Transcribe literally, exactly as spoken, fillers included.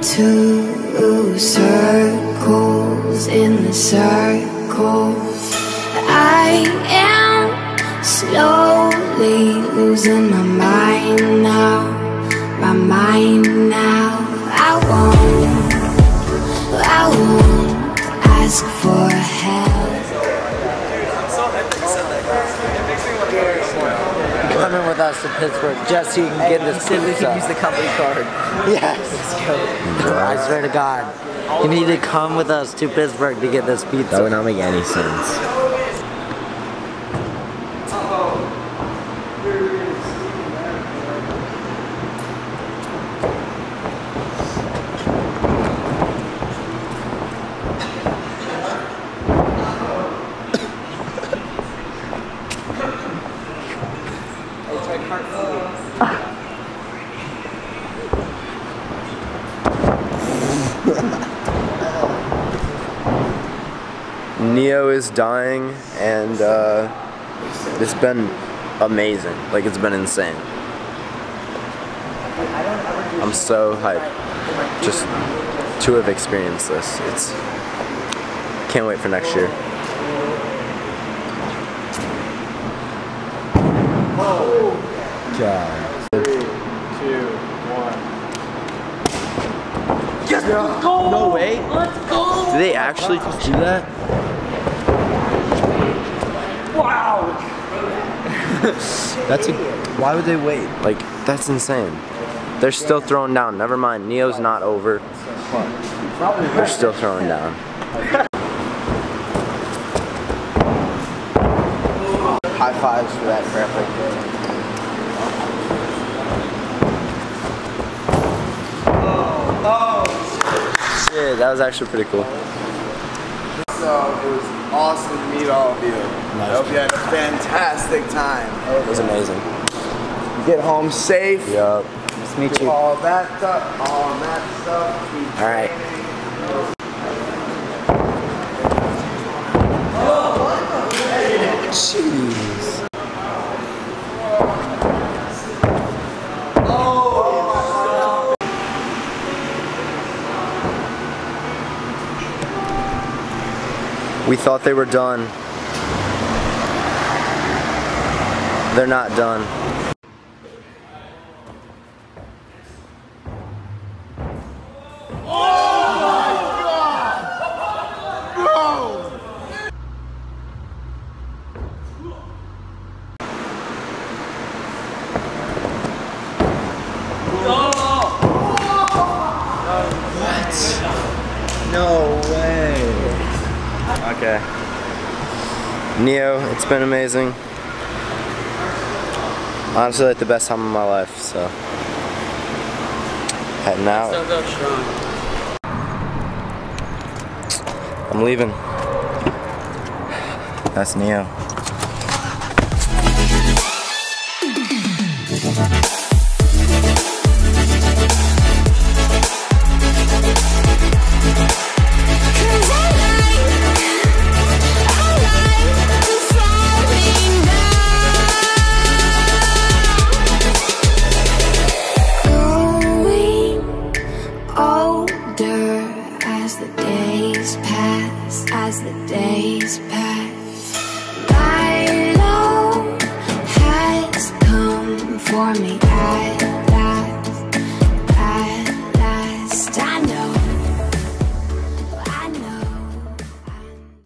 two circles in the circle. I am slowly losing my mind now, my mind now. I won't, I won't ask for help. Coming with us to Pittsburgh just so you can hey, get this pizza. We can use the company card. Yes. I swear to God, you need to come with us to Pittsburgh to get this pizza. That would not make any sense. Neo is dying, and uh, it's been amazing. Like, it's been insane. I'm so hyped just to have experienced this. It's can't wait for next year. God. Three, two, one. Yes, let's go! No way. Let's go! Did they actually just do that? Wow! That's a. Why would they wait? Like, that's insane. They're still throwing down. Never mind. Neo's not over. They're still throwing down. High fives for that crap right there. Yeah, that was actually pretty cool. So it was awesome to meet all of you. Nice. I hope you had a fantastic time. It was amazing. Get home safe. Yup. Nice to meet you. All that stuff. All that stuff. All right. Jeez. We thought they were done. They're not done. No way. Okay. Neo, it's been amazing. Honestly, like the best time of my life, so. Heading out. Still go strong. I'm leaving. That's Neo. As the days pass, as the days pass, my love has come for me. I